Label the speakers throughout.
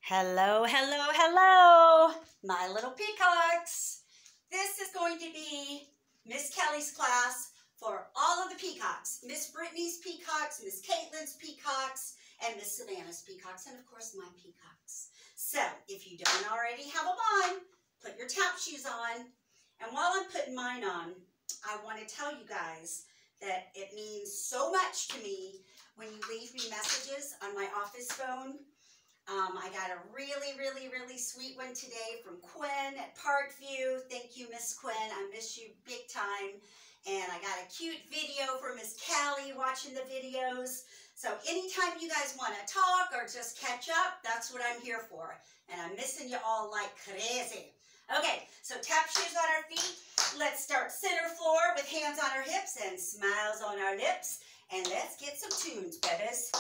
Speaker 1: Hello, hello, hello, my little peacocks. This is going to be Miss Kelly's class for all of the peacocks. Miss Brittany's peacocks, Miss Caitlin's peacocks, and Miss Savannah's peacocks, and of course my peacocks. So if you don't already have them on, put your tap shoes on. And while I'm putting mine on, I want to tell you guys that it means so much to me when you leave me messages on my office phone. I got a really sweet one today from Quinn at Parkview. Thank you, Miss Quinn. I miss you big time. And I got a cute video for Miss Callie watching the videos. So anytime you guys want to talk or just catch up, that's what I'm here for. And I'm missing you all like crazy. Okay, so tap shoes on our feet. Let's start center floor with hands on our hips and smiles on our lips. And let's get some tunes, babies.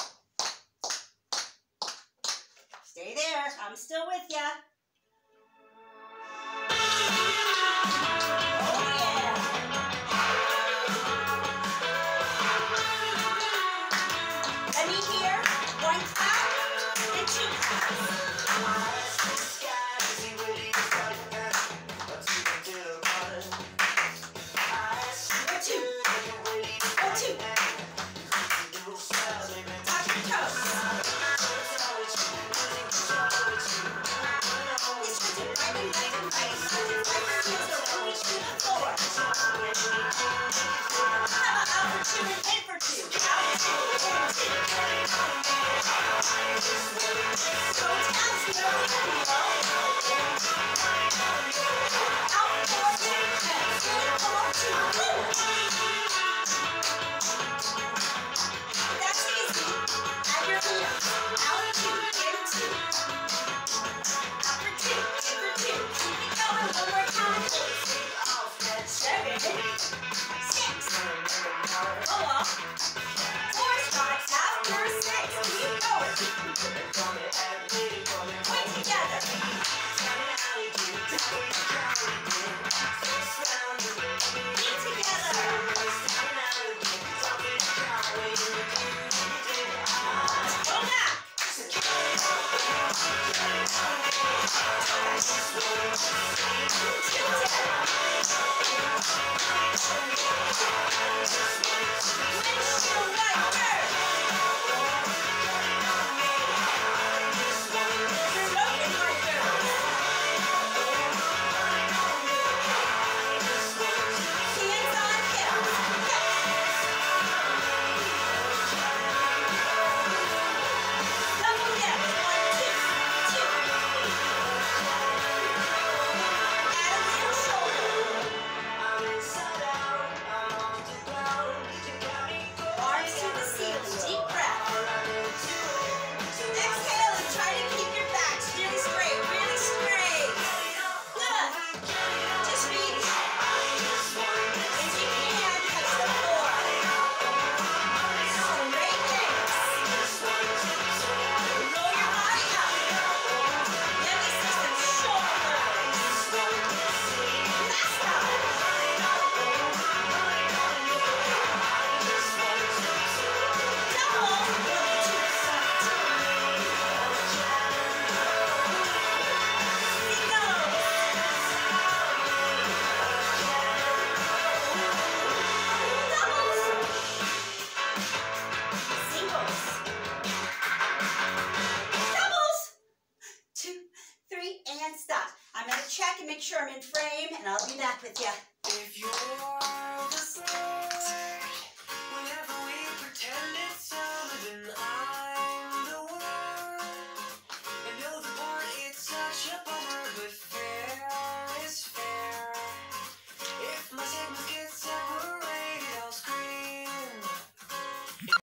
Speaker 1: Stay there. I'm still with ya. Oh, yeah. Let me hear one clap and two claps. Check and make sure I'm in frame, and I'll be back with you. If you're the